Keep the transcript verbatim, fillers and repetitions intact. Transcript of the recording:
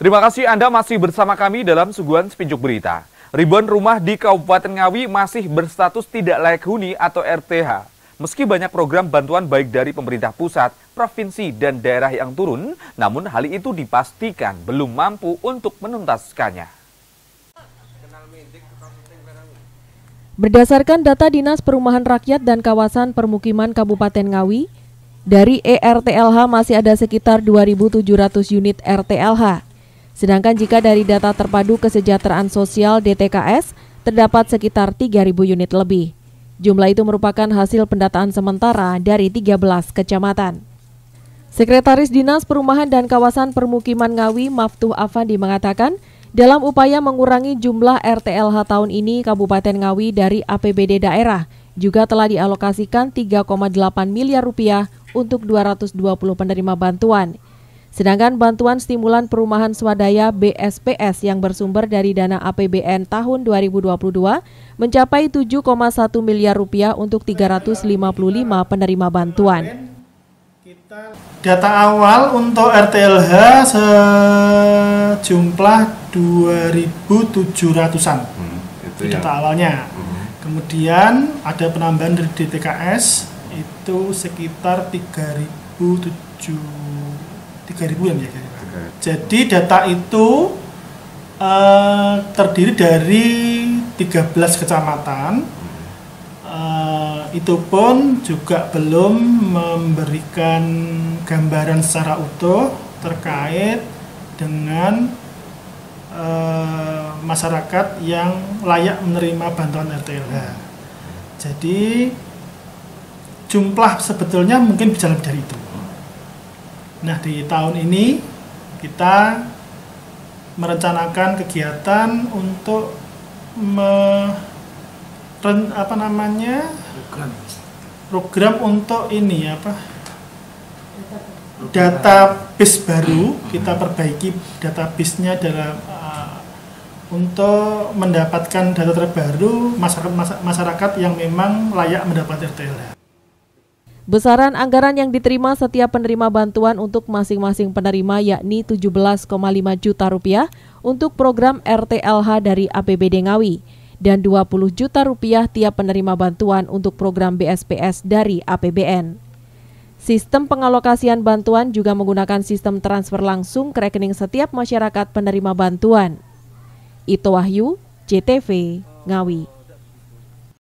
Terima kasih Anda masih bersama kami dalam suguhan Spinjuk Berita. Ribuan rumah di Kabupaten Ngawi masih berstatus tidak layak huni atau R T H. Meski banyak program bantuan baik dari pemerintah pusat, provinsi, dan daerah yang turun, namun hal itu dipastikan belum mampu untuk menuntaskannya. Berdasarkan data Dinas Perumahan Rakyat dan Kawasan Permukiman Kabupaten Ngawi, dari E R T L H masih ada sekitar dua ribu tujuh ratus unit R T L H. Sedangkan jika dari data terpadu kesejahteraan sosial D T K S, terdapat sekitar tiga ribu unit lebih. Jumlah itu merupakan hasil pendataan sementara dari tiga belas kecamatan. Sekretaris Dinas Perumahan dan Kawasan Permukiman Ngawi, Maftuh Afandi mengatakan, dalam upaya mengurangi jumlah R T L H tahun ini, Kabupaten Ngawi dari A P B D daerah juga telah dialokasikan tiga koma delapan miliar rupiah untuk dua ratus dua puluh penerima bantuan. Sedangkan bantuan stimulan perumahan swadaya B S P S yang bersumber dari dana A P B N tahun dua ribu dua puluh dua mencapai tujuh koma satu miliar rupiah untuk tiga ratus lima puluh lima penerima bantuan. Data awal untuk R T L H sejumlah dua ribu tujuh ratusan. Hmm, itu data ya. Awalnya. Hmm. Kemudian ada penambahan dari D T K S itu sekitar tiga ribu yang ya. Jadi data itu uh, terdiri dari tiga belas kecamatan. Uh, itu pun juga belum memberikan gambaran secara utuh terkait dengan uh, masyarakat yang layak menerima bantuan R T L H. Jadi jumlah sebetulnya mungkin bisa lebih dari itu. Nah, di tahun ini kita merencanakan kegiatan untuk me, ren, apa namanya program, program untuk ini apa database baru, kita perbaiki database-nya dalam uh, untuk mendapatkan data terbaru masyarakat masyarakat yang memang layak mendapat R T L H. Besaran anggaran yang diterima setiap penerima bantuan untuk masing-masing penerima yakni tujuh belas koma lima juta rupiah untuk program R T L H dari A P B D Ngawi dan dua puluh juta rupiah tiap penerima bantuan untuk program B S P S dari A P B N. Sistem pengalokasian bantuan juga menggunakan sistem transfer langsung ke rekening setiap masyarakat penerima bantuan. Ito Wahyu, J T V, Ngawi.